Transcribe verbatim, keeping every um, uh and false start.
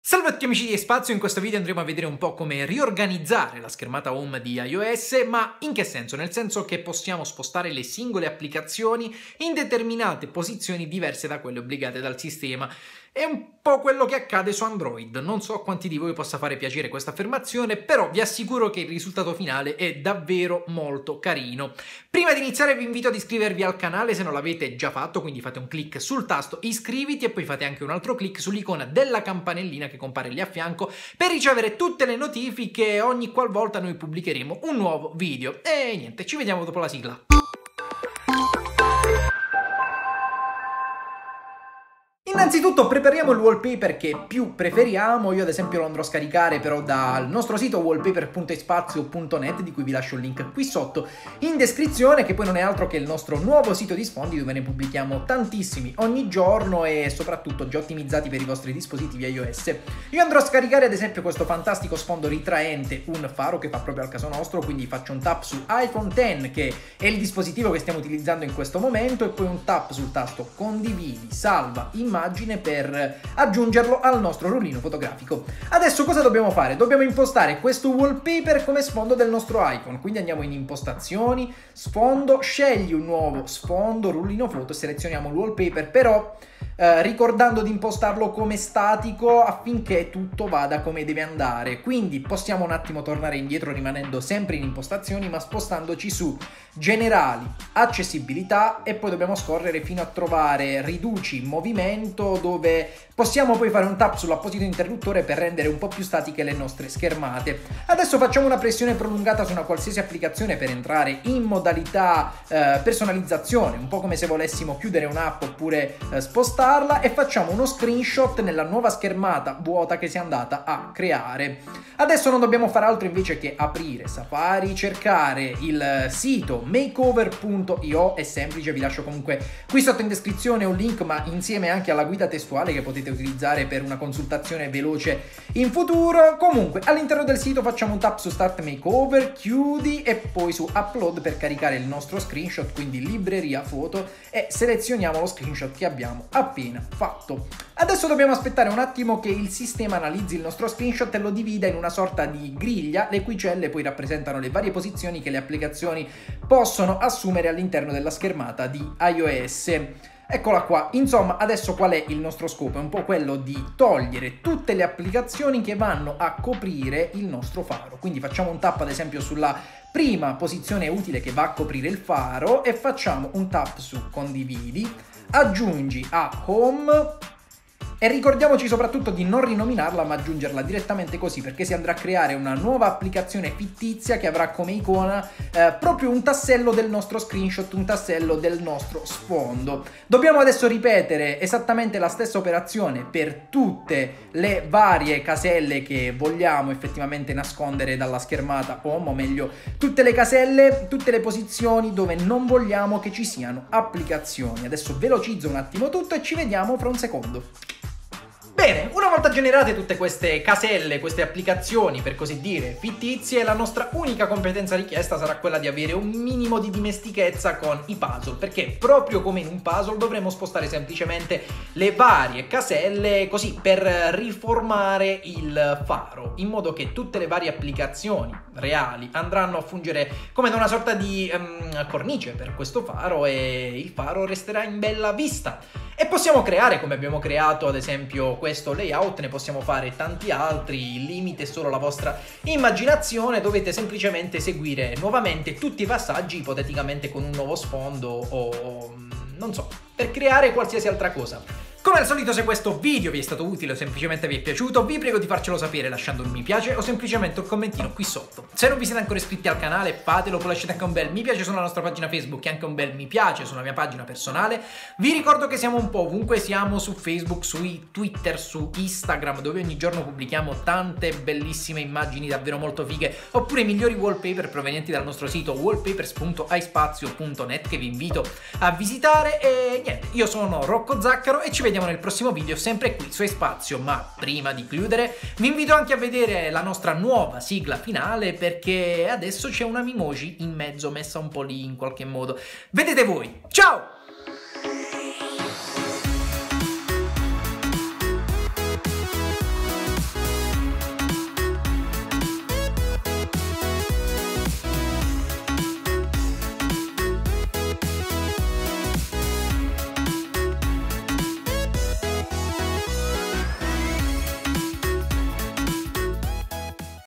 Salve a tutti amici di Spazio, in questo video andremo a vedere un po' come riorganizzare la schermata home di iOS, ma in che senso? Nel senso che possiamo spostare le singole applicazioni in determinate posizioni diverse da quelle obbligate dal sistema. È un po' quello che accade su Android. Non so a quanti di voi possa fare piacere questa affermazione, però vi assicuro che il risultato finale è davvero molto carino. Prima di iniziare vi invito ad iscrivervi al canale se non l'avete già fatto, quindi fate un clic sul tasto iscriviti e poi fate anche un altro clic sull'icona della campanellina che compare lì a fianco per ricevere tutte le notifiche ogni qualvolta noi pubblicheremo un nuovo video. E niente, ci vediamo dopo la sigla. Innanzitutto prepariamo il wallpaper che più preferiamo. Io ad esempio lo andrò a scaricare però dal nostro sito wallpaper punto ispazio punto net, di cui vi lascio il link qui sotto in descrizione, che poi non è altro che il nostro nuovo sito di sfondi dove ne pubblichiamo tantissimi ogni giorno e soprattutto già ottimizzati per i vostri dispositivi iOS. Io andrò a scaricare ad esempio questo fantastico sfondo ritraente, un faro che fa proprio al caso nostro, quindi faccio un tap su iPhone X, che è il dispositivo che stiamo utilizzando in questo momento, e poi un tap sul tasto condividi, salva immagine per aggiungerlo al nostro rullino fotografico. Adesso cosa dobbiamo fare? Dobbiamo impostare questo wallpaper come sfondo del nostro icon, quindi andiamo in impostazioni, sfondo, scegli un nuovo sfondo, rullino foto, selezioniamo il wallpaper, però eh, ricordando di impostarlo come statico affinché tutto vada come deve andare. Quindi possiamo un attimo tornare indietro rimanendo sempre in impostazioni, ma spostandoci su generali, accessibilità, e poi dobbiamo scorrere fino a trovare riduci movimento, dove possiamo poi fare un tap sull'apposito interruttore per rendere un po' più statiche le nostre schermate. Adesso facciamo una pressione prolungata su una qualsiasi applicazione per entrare in modalità eh, personalizzazione, un po' come se volessimo chiudere un'app oppure eh, spostarla, e facciamo uno screenshot nella nuova schermata vuota che si è andata a creare. Adesso non dobbiamo fare altro invece che aprire Safari, cercare il sito makeover punto io, è semplice, vi lascio comunque qui sotto in descrizione un link, ma insieme anche alla guida testuale che potete utilizzare per una consultazione veloce in futuro. Comunque all'interno del sito facciamo un tap su Start Makeover, chiudi e poi su Upload per caricare il nostro screenshot, quindi libreria foto, e selezioniamo lo screenshot che abbiamo appena fatto. Adesso dobbiamo aspettare un attimo che il sistema analizzi il nostro screenshot e lo divida in una sorta di griglia, le cui celle poi rappresentano le varie posizioni che le applicazioni possono assumere all'interno della schermata di iOS. Eccola qua. Insomma, adesso qual è il nostro scopo? È un po' quello di togliere tutte le applicazioni che vanno a coprire il nostro faro. Quindi facciamo un tap ad esempio sulla prima posizione utile che va a coprire il faro e facciamo un tap su condividi, aggiungi a home. E ricordiamoci soprattutto di non rinominarla ma aggiungerla direttamente così, perché si andrà a creare una nuova applicazione fittizia che avrà come icona eh, proprio un tassello del nostro screenshot, un tassello del nostro sfondo. Dobbiamo adesso ripetere esattamente la stessa operazione per tutte le varie caselle che vogliamo effettivamente nascondere dalla schermata home, o meglio tutte le caselle, tutte le posizioni dove non vogliamo che ci siano applicazioni. Adesso velocizzo un attimo tutto e ci vediamo fra un secondo. Bene, una volta generate tutte queste caselle, queste applicazioni per così dire fittizie, la nostra unica competenza richiesta sarà quella di avere un minimo di dimestichezza con i puzzle, perché proprio come in un puzzle dovremo spostare semplicemente le varie caselle così per riformare il faro, in modo che tutte le varie applicazioni reali andranno a fungere come da una sorta di um, cornice per questo faro, e il faro resterà in bella vista. E possiamo creare, come abbiamo creato ad esempio questo layout, ne possiamo fare tanti altri, il limite è solo la vostra immaginazione, dovete semplicemente seguire nuovamente tutti i passaggi, ipoteticamente con un nuovo sfondo o non so, per creare qualsiasi altra cosa. Come al solito, se questo video vi è stato utile o semplicemente vi è piaciuto, vi prego di farcelo sapere lasciando un mi piace o semplicemente un commentino qui sotto. Se non vi siete ancora iscritti al canale, fatelo, poi lasciate anche un bel mi piace sulla nostra pagina Facebook e anche un bel mi piace sulla mia pagina personale. Vi ricordo che siamo un po' ovunque, siamo su Facebook, su Twitter, su Instagram, dove ogni giorno pubblichiamo tante bellissime immagini davvero molto fighe, oppure i migliori wallpaper provenienti dal nostro sito wallpapers punto ispazio punto net, che vi invito a visitare. E niente, io sono Rocco Zaccaro e ci vediamo nel prossimo video sempre qui su iSpazio. Ma prima di chiudere vi invito anche a vedere la nostra nuova sigla finale, perché adesso c'è una Mimoji in mezzo messa un po' lì in qualche modo. Vedete voi. Ciao!